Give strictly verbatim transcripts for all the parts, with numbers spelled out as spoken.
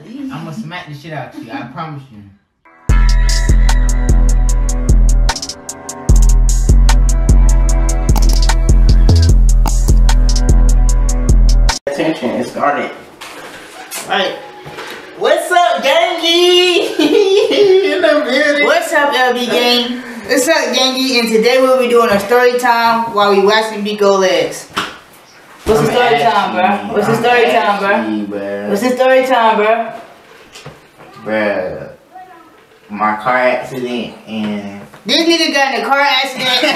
I'm gonna smack the shit out of you. I promise you. Attention, it started. Alright. What's up, gangy? In the building. What's up, L B gang? What's up, gangy? And today we'll be doing a story time while we watching Biko legs. What's the story time, bro? What's the story time, bro? What's the story time, bro? Bruh, my car accident and this nigga got in a car accident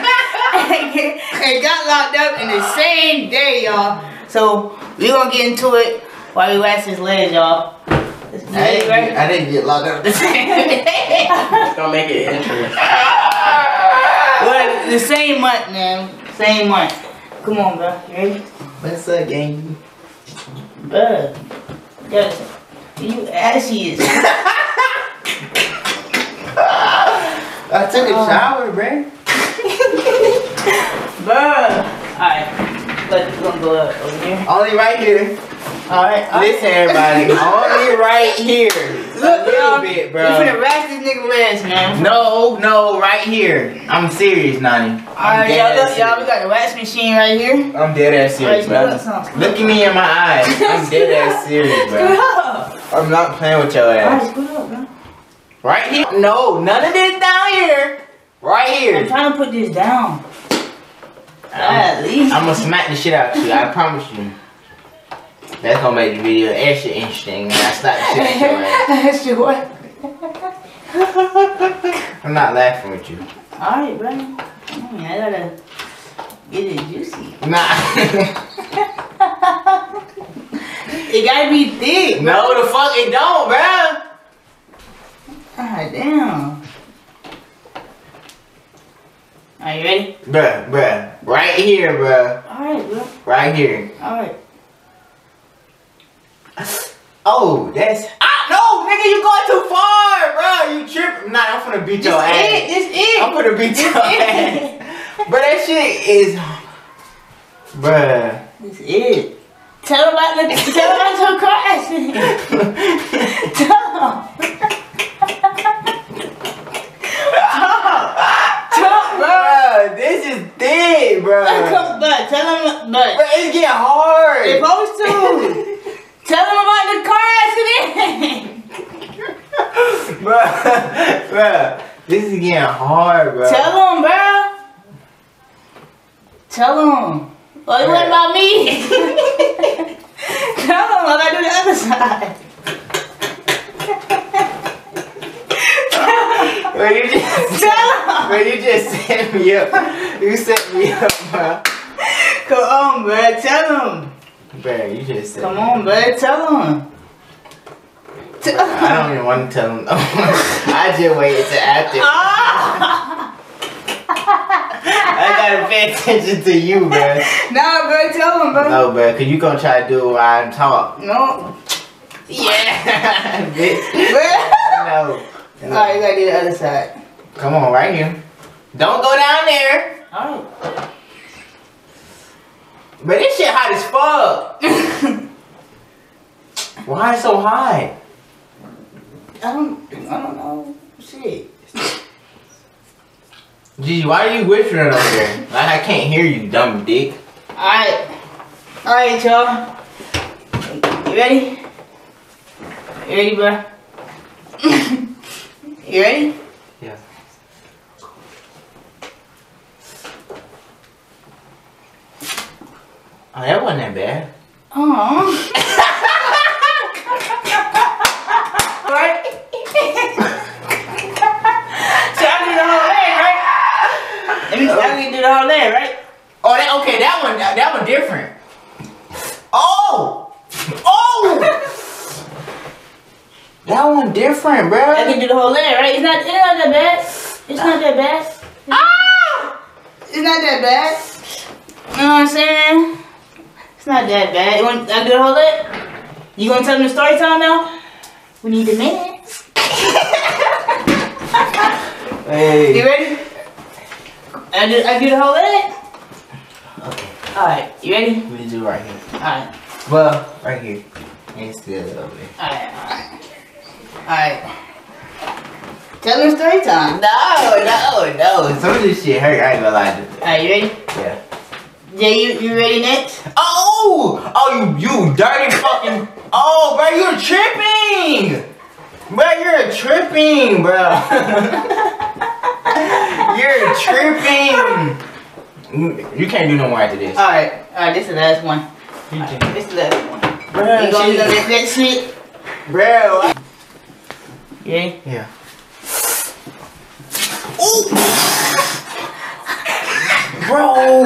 and got locked up in the same day, y'all. So we gonna get into it while we wax his legs, y'all. I didn't, get, I didn't get locked up the same day. It's gonna make it interesting. Well, the same month, man. Same month. Come on, bro. You ready? What's up, gang? Bruh. Yes. You ashy as I took a shower, bruh. Bruh. Alright. Let's go up over here. Only right here. Alright. Listen, everybody. Only right here. Look, a little y'all. bit, We bro. finna wax this nigga legs, man. No, no, right here. I'm serious, Nani. Alright, y'all, look, y'all, we got the wax machine right here. I'm dead ass serious, Alright, bro. Look at me in my eyes. I'm dead ass serious, bro. I'm not playing with your ass. Alright, scoot up, bro. Right here? No, none of this down here. Right I'm here. trying to put this down. At least. I'm gonna smack the shit out of you. I promise you. That's gonna make the video extra interesting when I slap the shit out your ass. That's your what? I'm not laughing with you. Alright, bro. Mm, I gotta get it juicy. Nah. It gotta be thick. No, the fuck it don't, bro. God damn. Are you ready? Bruh, bruh. Right here, bruh. Alright, bro. Right here. Alright. Oh, that's... Ah, no, nigga, you going too far, bro. You tripping. Nah, I'm finna beat This your ass. it. This it. I'm finna beat your This ass. Bro, that shit is... Bruh. This it. Tell him about the... Tell him about your car accident. Tell him. Bro, this is thick, bro. But tell him, but Bro, it's getting hard. it's supposed to. Tell him about the car accident. Bro, bro, this is getting hard, bro. Tell him, bro. Tell him. Oh, it wasn't about me. Tell him I gotta do the other side. Bro, you just, Tell him. bro, you just set me up. You set me up, bro. Come on, bro. Tell him. Bro, you just set Come me on, bro. Tell him. Bro, I don't even want to tell him. I just waited to after. Ah. I gotta pay attention to you, bro. Nah, bro. Tell him, bro. No, bro, cause you gonna try to do it while I talk. No. Yeah, bitch. Bro. No. no. Alright, you gotta do the other side. Come on, right here. Don't go down there. Alright. But this shit hot as fuck. Why so hot? I don't, I don't know. Shit. Gee, why are you whispering over there? Like I can't hear you, dumb dick. Alright. Alright, y'all. You ready? You ready, bro? You ready? Yeah. Oh, that wasn't that bad. Aww. Right? So I can do the whole leg, right? Let me, I can do the whole leg, right? Oh, that okay. That one, that, that one different. Oh, oh, that one different, bro. I can do the whole leg, right? It's not, it's not that bad. It's not that bad. Ah, It's not that bad. You know what I'm saying? It's not that bad. You want I do the whole leg? You gonna tell them the story time now? We need the minutes. hey. You ready? I do, I do the whole leg? Okay. Alright, you ready? We do right here. Alright. Well, right here. It's still lovely. Alright, alright. Alright. Tell them story time. No, no, no. Some of this shit hurt. I ain't gonna lie to you. Alright, you ready? Yeah. Jay, you, you ready next? Oh! Oh, you, you dirty fucking... Oh, bro, you're tripping! Bro, you're tripping, bro. You're tripping. You can't do no more after this. Alright, alright, this is the last one. Right, this is the last one. bro, You gonna do that next shit? bro. You ready? Yeah. Ooh. Bro.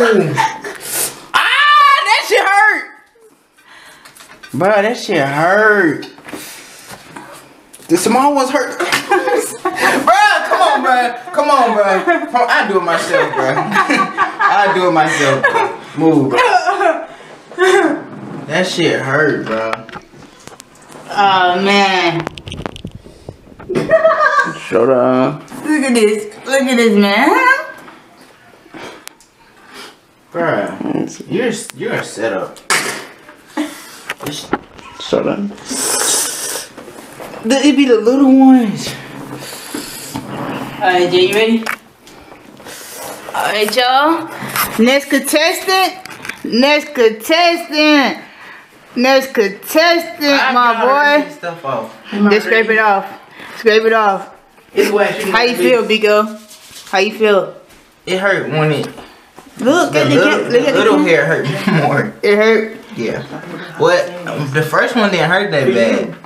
Ah, that shit hurt. Bro, that shit hurt. The small ones hurt. Bro, come on, bro. Come on, bro. Come on, I do it myself, bro. I do it myself, bro. Move, bro. That shit hurt, bro. Oh man. Shut up. Look at this. Look at this, man. Bro, you're you're a setup. Shut up. The, it be the little ones. Alright, Jay, you ready? Alright, y'all. Next contestant. Next contestant. Next contestant, my boy. Stuff off. Just scrape it off. Scrape it off. It's wet. How you feel, Biko? How you feel? It hurt when it. Look The at the, little, look the at little the hair hurt more. It hurt. Yeah. What? The first one didn't hurt that bad.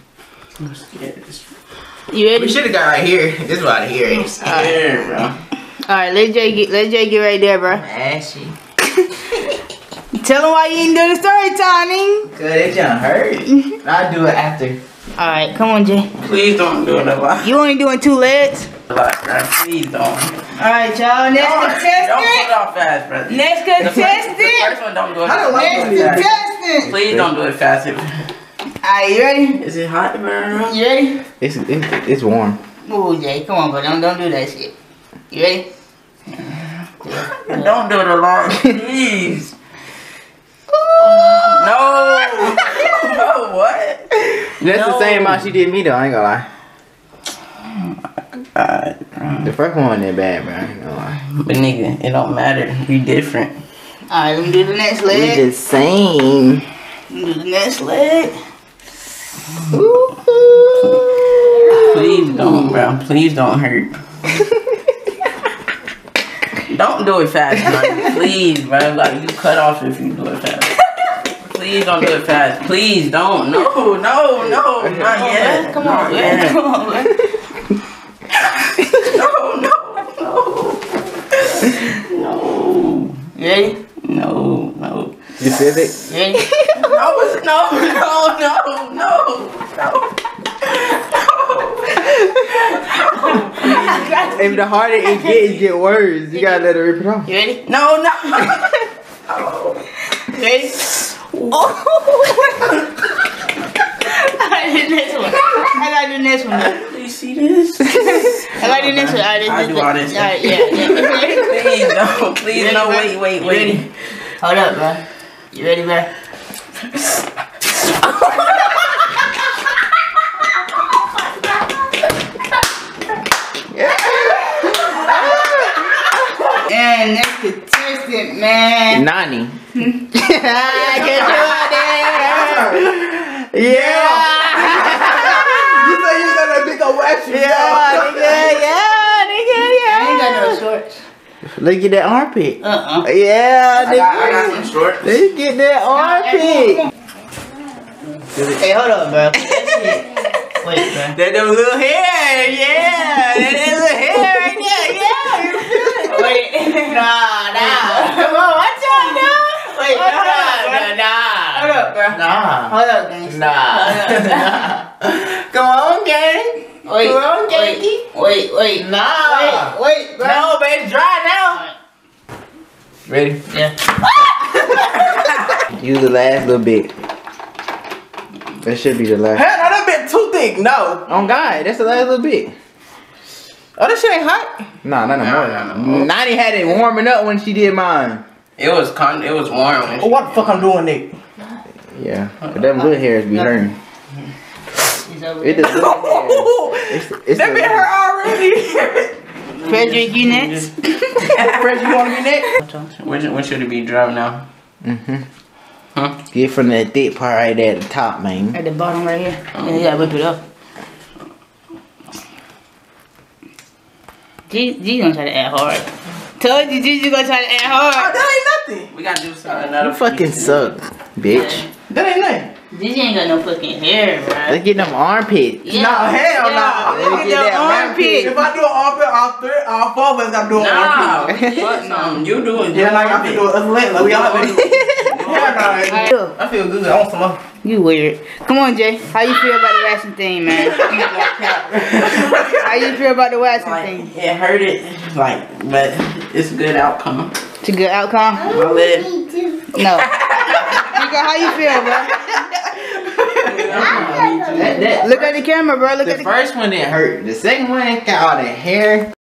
You ready? We should have got right here. This is right here. It's here, bro. Alright, let Jay get let Jay get right there, bro. Ashy. Tell him why you ain't do the story timing. Cause it just hurt. I'll do it after. Alright, come on, Jay. Please don't do it a lot. You only doing two legs. A lot, bro. Please don't. Alright, y'all. Next Don't, don't put it contestant. off fast, bro. Next The first, the contestant. first one, don't do it. I don't like Next it. contestant. Please don't do it fast. Alright, you ready? Is it hot, bro? You ready? It's it, it's warm. Ooh, Jay, come on, bro. Don't don't do that shit. You ready? Don't do it a lot, please. No. No, what? That's No. the same amount she did me though. I ain't gonna lie. God, The first one wasn't that bad, bro. I ain't gonna lie. but nigga, it don't matter. We different. Alright, let me do the next We leg. the same. Let me do the next leg. Please don't, bro. Please don't hurt. Don't do it fast, bro. Please, bro. Like, you cut off if you do it fast. Please don't do it fast. Please don't. No, no, no. Not yet. Come Not on, yet. man. Come on, man. No, no, no. No. You ready? No, no. You feel it? You ready? No, no, no, no, no, no. If the harder it get, it get worse. You gotta let her rip it off. You ready? No, no. No. You ready? Oh. I gotta do the next one. I gotta do the next one. Do you see this? I gotta do the next one. Alright, I do all this. Alright, yeah, yeah. Please, no. Please, Ready, no. bro? Wait, wait, You wait. ready? Hold up, bro. You ready, bro? And next contestant, man. Nani. Get you out there. Yeah. You say you got that big old action. Yeah, nigga, yeah, nigga, yeah. I ain't got no shorts. Look at that armpit. Uh-uh. Yeah, I got, I got nigga. some shorts. Look at that armpit. Hey, hold up, bro. That shit. Wait, bro. That them little hair, yeah. That little hair right there, yeah. Wait. Nah, nah. Come on, watch out, nah. Wait, Nah, hold up, bro. nah, nah. Hold up, bro. Nah. Hold up, gang. Nah. Come on, gang. Wait, Come on, wait, gangy. wait, wait. Nah. Wait, wait, bro. No, baby, dry now. Ready? Yeah. Use the last little bit. That should be the last. Hell no, that bit too thick. No. On God, that's the last little bit. Oh, this shit ain't hot. Nah, not no Nah, more. nah, no. Nani had it warming up when she did mine. It was con. It was warm. When Oh, what the fuck I'm doing, Nick? Yeah, but them little hairs be hurting. It does. It's, it's That been hurt already. Frederick, you next? Fred, you want to be next? When, when should it be dry now? Mm-hmm. Huh? Get from that thick part right there at the top, man. At the bottom right here. Oh. Yeah, you gotta whip it up. G, G gonna try to act hard. Told you, G, you gonna try to act hard. Oh, that ain't nothing. We gotta do something. Another You fucking suck, bitch. That ain't nothing. Gigi ain't got no fucking hair, bro. Let's get them armpits. Yeah. No, hell no. Yeah, Let me look get at that that armpit. If I do an armpit, all three, all four of us gotta do an Nah, armpit. fuck no. You doing Yeah, like I feel do us lit. Like we all lit. Alright. I feel good. I want some more. You weird. Come on, Jay. How you feel about the waxing thing, man? How you feel about the waxing Like, thing? it hurt it, like, but it's a good outcome. It's a good outcome? My leg. No. Nigga, how you feel, bro? That, that, Look at the camera, bro. Look the at the first one didn't hurt. The second one got all that hair.